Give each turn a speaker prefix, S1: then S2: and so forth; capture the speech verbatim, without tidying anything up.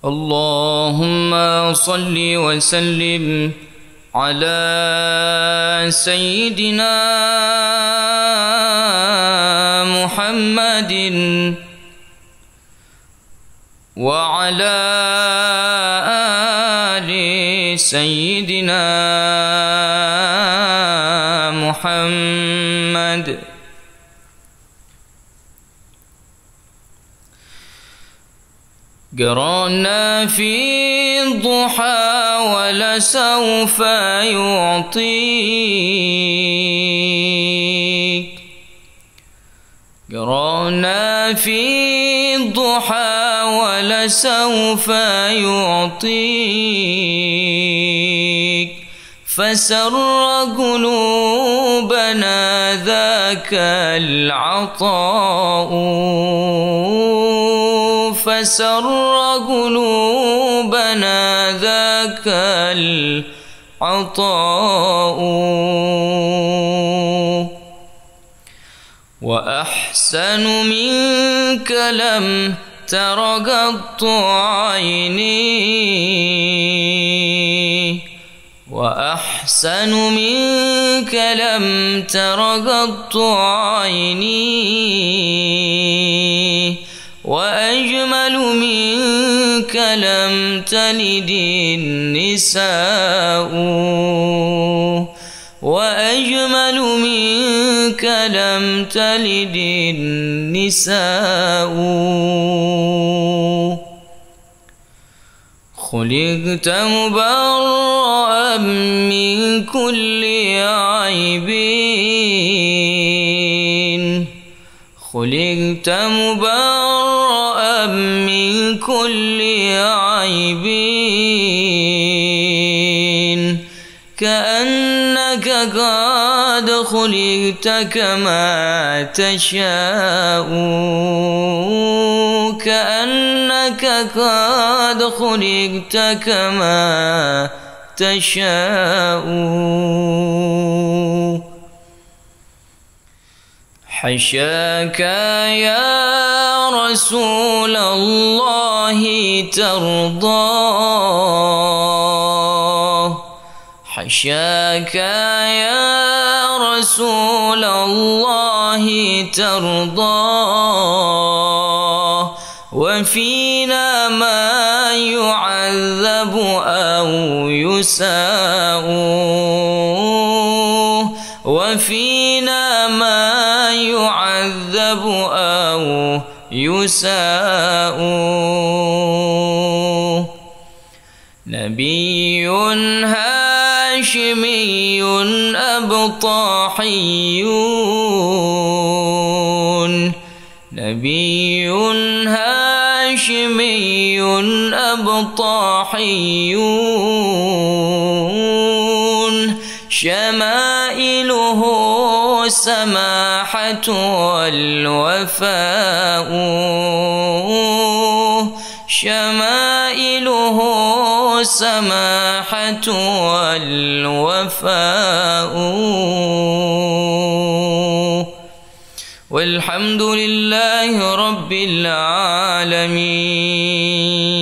S1: اللهم صل وسلم على سيدنا محمد وعلى آل سيدنا محمد. قرانا في الضحى ولسوف يعطيك، قرانا في الضحى ولسوف يعطيك، فسر قلوبنا ذاك العطاء، فسر قلوبنا ذاك العطاء، وأحسن منك لم تر قط عيني، وأحسن منك لم تر قط عيني، وأجمل منك لم تلد النساء، وأجمل منك لم تلد النساء. خلقت مبرأ من كل عيب، خلقت مبرأ من كل عيب، كأنك قد خلقت كما تشاء، كأنك قد خلقت كما تشاء. حشاك يا رسول الله ترضى، حشاك يا رسول الله ترضى، وفينا ما يعذب أو يساء، وفينا ما يعذب أو يساء. نبي هاشمي أبطاحي، نبي هاشمي أبطاحي، شمائله سماحة والوفاء، شمائله سماحة والوفاء. والحمد لله رب العالمين.